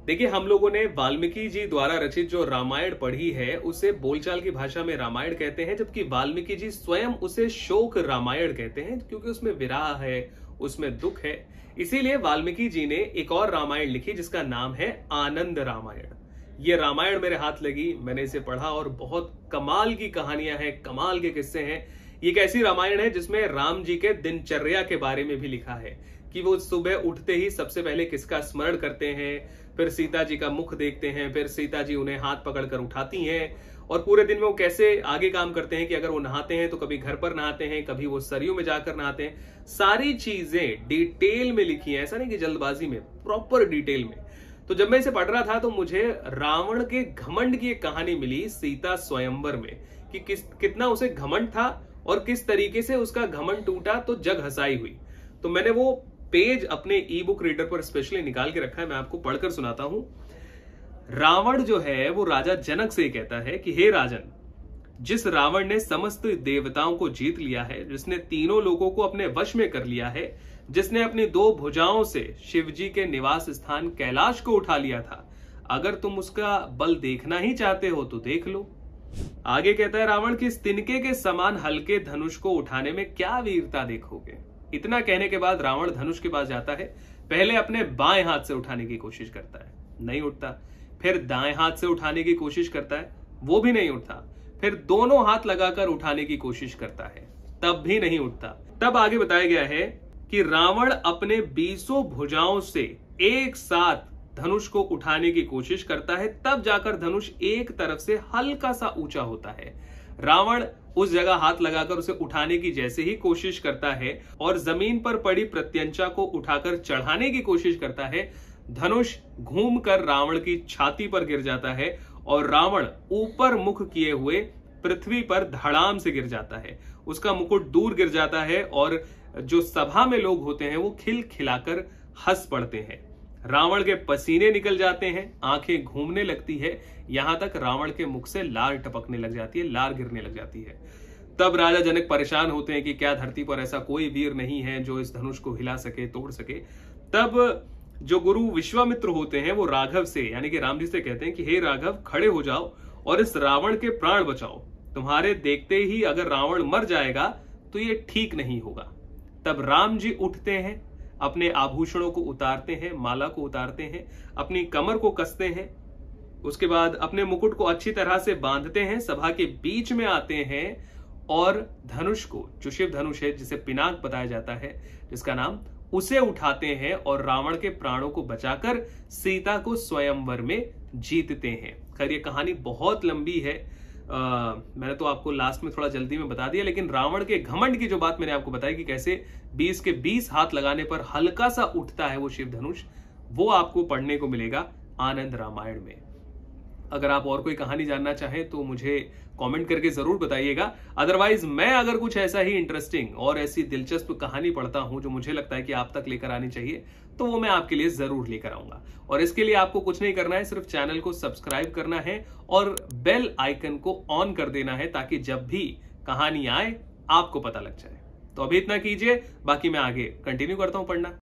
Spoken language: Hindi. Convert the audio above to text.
देखिए, हम लोगों ने वाल्मीकि जी द्वारा रचित जो रामायण पढ़ी है उसे बोलचाल की भाषा में रामायण कहते हैं, जबकि वाल्मीकि जी स्वयं उसे शोक रामायण कहते हैं, क्योंकि उसमें विरह है, उसमें दुख है। इसीलिए वाल्मीकि जी ने एक और रामायण लिखी जिसका नाम है आनंद रामायण। ये रामायण मेरे हाथ लगी, मैंने इसे पढ़ा और बहुत कमाल की कहानियां हैं, कमाल के किस्से हैं। ये एक ऐसी रामायण है जिसमें राम जी के दिनचर्या के बारे में भी लिखा है कि वो सुबह उठते ही सबसे पहले किसका स्मरण करते हैं, फिर सीता जी का मुख देखते हैं, फिर सीता जी उन्हें हाथ पकड़कर उठाती हैं और पूरे दिन में वो कैसे आगे काम करते हैं कि अगर वो नहाते हैं तो कभी घर पर नहाते हैं, कभी वो सरयू में जाकर नहाते हैं। सारी चीजें डिटेल में लिखी हैं, ऐसा नहीं कि जल्दबाजी में, प्रॉपर डिटेल में। तो जब मैं इसे पढ़ रहा था तो मुझे रावण के घमंड की एक कहानी मिली सीता स्वयंवर में, कि कितना उसे घमंड था और किस तरीके से उसका घमंड टूटा तो जग हसाई हुई। तो मैंने वो पेज अपने ई बुक रीडर पर स्पेशली निकाल के रखा है, मैं आपको पढ़कर सुनाता हूं। रावण जो है वो राजा जनक से कहता है कि हे राजन, जिस रावण ने समस्त देवताओं को जीत लिया है, जिसने तीनों लोगों को अपने वश में कर लिया है, जिसने अपनी 2 भुजाओं से शिवजी के निवास स्थान कैलाश को उठा लिया था, अगर तुम उसका बल देखना ही चाहते हो तो देख लो। आगे कहता है रावण कि इस तिनके के समान हल्के धनुष को उठाने में क्या वीरता देखोगे। इतना कहने के बाद रावण धनुष के पास जाता है। पहले अपने बाएं हाथ से उठाने की कोशिश करता है, नहीं उठता। फिर दाएं हाथ से उठाने की कोशिश करता है, वो भी नहीं उठता। फिर दोनों हाथ लगाकर उठाने की कोशिश करता है, तब भी नहीं उठता। तब आगे बताया गया है कि रावण अपने 20 भुजाओं से एक साथ धनुष को उठाने की कोशिश करता है, तब जाकर धनुष एक तरफ से हल्का सा ऊंचा होता है। रावण उस जगह हाथ लगाकर उसे उठाने की जैसे ही कोशिश करता है और जमीन पर पड़ी प्रत्यंचा को उठाकर चढ़ाने की कोशिश करता है, धनुष घूमकर रावण की छाती पर गिर जाता है और रावण ऊपर मुख किए हुए पृथ्वी पर धड़ाम से गिर जाता है। उसका मुकुट दूर गिर जाता है और जो सभा में लोग होते हैं वो खिलखिलाकर हंस पड़ते हैं। रावण के पसीने निकल जाते हैं, आंखें घूमने लगती है, यहां तक रावण के मुख से लार टपकने लग जाती है, लार गिरने लग जाती है। तब राजा जनक परेशान होते हैं कि क्या धरती पर ऐसा कोई वीर नहीं है जो इस धनुष को हिला सके, तोड़ सके। तब जो गुरु विश्वामित्र होते हैं वो राघव से यानी कि राम जी से कहते हैं कि हे राघव, खड़े हो जाओ और इस रावण के प्राण बचाओ। तुम्हारे देखते ही अगर रावण मर जाएगा तो ये ठीक नहीं होगा। तब राम जी उठते हैं, अपने आभूषणों को उतारते हैं, माला को उतारते हैं, अपनी कमर को कसते हैं, उसके बाद अपने मुकुट को अच्छी तरह से बांधते हैं, सभा के बीच में आते हैं और धनुष को, जो शिव धनुष है जिसे पिनाक बताया जाता है जिसका नाम, उसे उठाते हैं और रावण के प्राणों को बचाकर सीता को स्वयंवर में जीतते हैं। खैर ये कहानी बहुत लंबी है, मैंने तो आपको लास्ट में थोड़ा जल्दी में बता दिया, लेकिन रावण के घमंड की जो बात मैंने आपको बताई कि कैसे 20 के 20 हाथ लगाने पर हल्का सा उठता है वो शिव धनुष, वो आपको पढ़ने को मिलेगा आनंद रामायण में। अगर आप और कोई कहानी जानना चाहें तो मुझे कमेंट करके जरूर बताइएगा। अदरवाइज मैं अगर कुछ ऐसा ही इंटरेस्टिंग और ऐसी दिलचस्प कहानी पढ़ता हूं जो मुझे लगता है कि आप तक लेकर आनी चाहिए, तो वो मैं आपके लिए जरूर लेकर आऊंगा। और इसके लिए आपको कुछ नहीं करना है, सिर्फ चैनल को सब्सक्राइब करना है और बेल आइकन को ऑन कर देना है, ताकि जब भी कहानी आए आपको पता लग जाए। तो अभी इतना कीजिए, बाकी मैं आगे कंटिन्यू करता हूं पढ़ना।